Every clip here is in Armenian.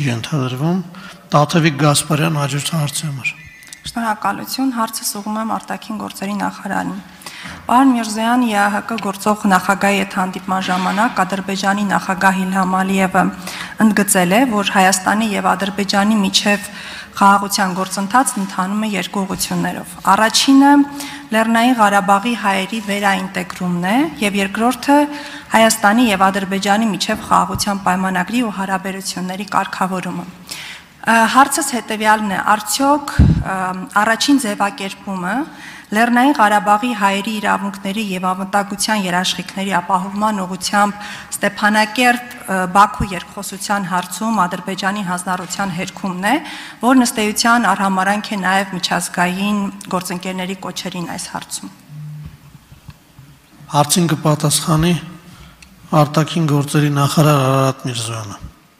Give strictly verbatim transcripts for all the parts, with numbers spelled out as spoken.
ենթադրվում, Տաթևիկ Գասպարյան հաջորդ հարցի համար։ Շնորհակալություն, հարցը ուղղում եմ արտաքին գործերի նախարարին։ Պարոն Միրզոյան, ԵԱՀԿ գործող նախագահի հետ հանդիպման ժամանակ Ադրբեջանի նախագահ Իլհամ Ալիևը ընդգծել է, որ Հայաստանի եւ Ադրբեջանի միջև խաղաղության գործընթացն ընթանում է երկու ուղղություններով։ Առաջինը Լեռնային Ղարաբաղի հայերի վերաինտեգրումն է եւ երկրորդը Հայաստանի եւ Ադրբեջանի միջև խաղաղության պայմանագրի ու հարաբերությունների կարգավորումը։ Հարցս հետևյալն է, արդյոք առաջին ձևակերպումը Լեռնային Ղարաբաղի հայերի իրավունքների եւ անվտանգության երաշխիքների ապահովման ուղղությամբ Ստեփանակերտ Բաքու երկխոսության հարցում Ադրբեջանի հանձնառության հերքումն է, որ ըստ էության արհամարանք է նաեւ միջազգային գործընկերների կոչերին այս հարցում։ Հարցին կպատասխանի արտաքին գործերի նախարար Արարատ Միրզոյանը։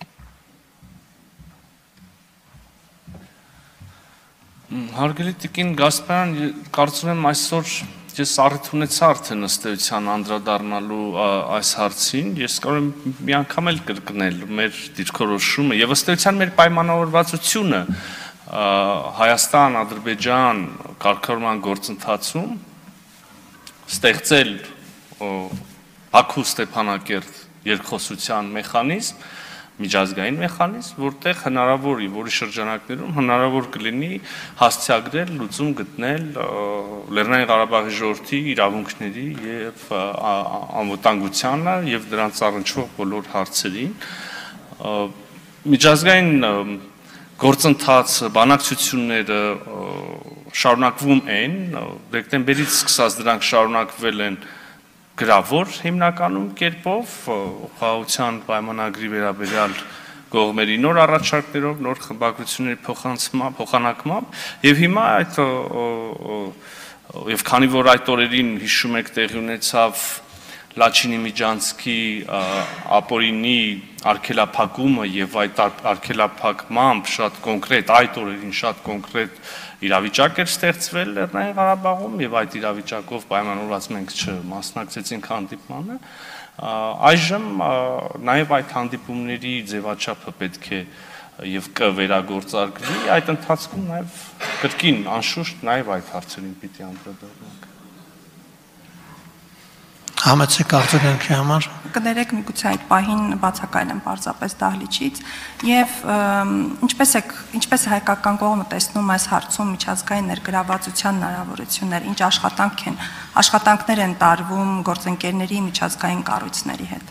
Հարգելի տիկին Գասպարյան, կարծում եմ այսօր ես առիթ ունեցա արդեն ըստ էության անդրադառնալու այս հարցին, ես կարող եմ մի անգամ էլ կրկնել մեր դիրքորոշումը եւ ըստ էության մեր պայմանավորվածությունը Հայաստան, Ադրբեջան կարգավորման գործընթացում ստեղծել Բաքու Ստեփանակերտ երկխոսության մեխանիզմ, միջազգային մեխանիզմ, որտեղ հնարավոր է, որի շրջանակներում հնարավոր կլինի հասցեագրել, լուծում գտնել Լեռնային Ղարաբաղի ժողովրդի իրավունքների եւ անվտանգությանը եւ դրանց առնչվող բոլոր հարցերին։ Միջազգային գործընթացը, բանակցությունները շարունակվում են, դեկտեմբերից սկսած դրանք շարունակվել են գրավոր հիմնականում կերպով խաղաղության պայմանագրի վերաբերյալ կողմերի նոր առաջարկներով, նոր խմբագրությունների փոխանակմամբ եւ հիմա այդ եւ քանի որ այդ օրերին հիշում եք տեղի ունեցավ Լաչինի Միջանցքի ապօրինի արգելափակումը եւ այդ արգելափակմամբ շատ կոնկրետ այդ օրերին շատ կոնկրետ իրավիճակ էր ստեղծվել Լեռնային Ղարաբաղում եւ այդ իրավիճակով պայմանավորված մենք չմասնակցեցինք հանդիպմանը այժմ նաեւ այդ հանդիպումների ձևաչափը պետք է եւ կվերագործարկվի այդ ընթացքում նաեւ կրկին անշուշտ նաեւ այդ հարցերին պիտի անդրադառնանք Համեցեք արտադրանքի համար կներեք միգուցե այդ պահին բացակայել եմ պարզապես դահլիճից եւ ինչպես է ինչպես է հայկական կողմը տեսնում այս հարցում միջազգային ներգրավվածության հնարավորություններ ինչ աշխատանք են աշխատանքներ են տարվում գործընկերների միջազգային կառույցների հետ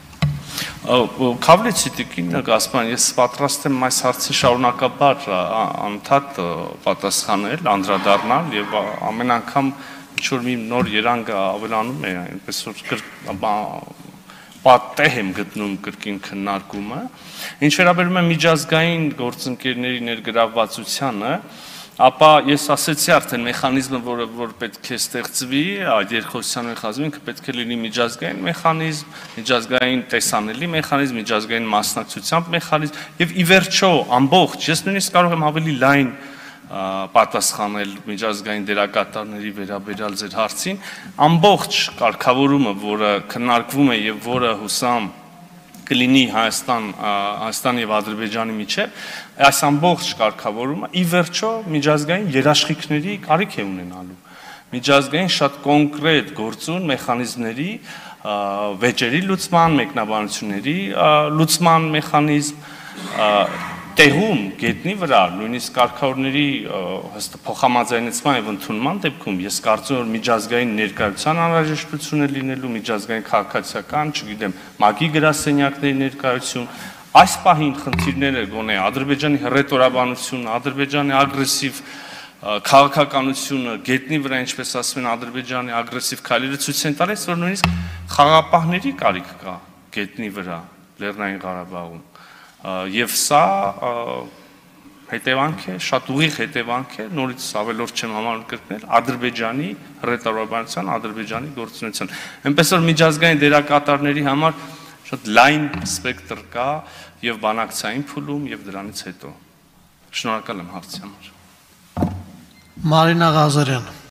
Քավլեցի տիկին Գասպարյան ես պատրաստ եմ այս հարցի շարունակաբար անընդհատ պատասխանել անդրադառնալ եւ ամեն անգամ ինչ-որ մի նոր երանգ ավելանում է, այնպես որ պատեհ եմ գտնում կրկին քննարկումը, ինչ վերաբերում է միջազգային գործընկերների ներգրավվածությանը, ապա ես ասեցի արդեն մեխանիզմը, որը որ պետք է ստեղծվի, այդ երկխոսության մեխանիզմը ինքը պետք է լինի միջազգային մեխանիզմ, միջազգային տեսանելի մեխանիզմ, միջազգային մասնակցությամբ մեխանիզմ եւ ի վերջո ամբողջ, ես նույնիսկ կարող եմ ավելի լայն պատասխանել միջազգային դերակատարների վերաբերյալ ձեր հարցին ամբողջ կարգավորումը, որը քննարկվում է եւ որը հուսամ կլինի Հայաստան, Հայաստան եւ Ադրբեջանի միջեւ, այս ամբողջ կարգավորումը ի վերջո միջազգային երաշխիքների կարիք է ունենալու։ Միջազգային շատ կոնկրետ գործուն մեխանիզմների վեճերի լուծման, մեկնաբանությունների լուծման մեխանիզմ տեղում գետնի վրա նույնիսկ կարգավորների փոխհամաձայնեցման եւ ընդունման դեպքում ես կարծում եմ միջազգային ներկայության անհրաժեշտություն է լինելու միջազգային քաղաքացիական, չգիտեմ, ՄԱԿ-ի գրասենյակների ներկայություն այս պահին խնդիրները գոնե Ադրբեջանի հռետորաբանությունը, Ադրբեջանի ագրեսիվ քաղաքականությունը գետնի վրա ինչպես ասում են Ադրբեջանի ագրեսիվ քայլերը ցույց են տալիս, որ նույնիսկ խաղապահների կարիք կա գետնի վրա Լեռնային Ղարաբաղում Եվ սա հետևանք է, շատ ուղիղ հետևանք է, նորից ավելորդ չեմ համարում կրկնել, Ադրբեջանի հռետորաբանության, Ադրբեջանի գործունեության։ Այնպես որ միջազգային դերակատարների համար շատ լայն սպեկտր կա եւ բանակցային փուլում եւ դրանից հետո։ Շնորհակալ եմ հարցի համար։ Մարինա Ղազարյան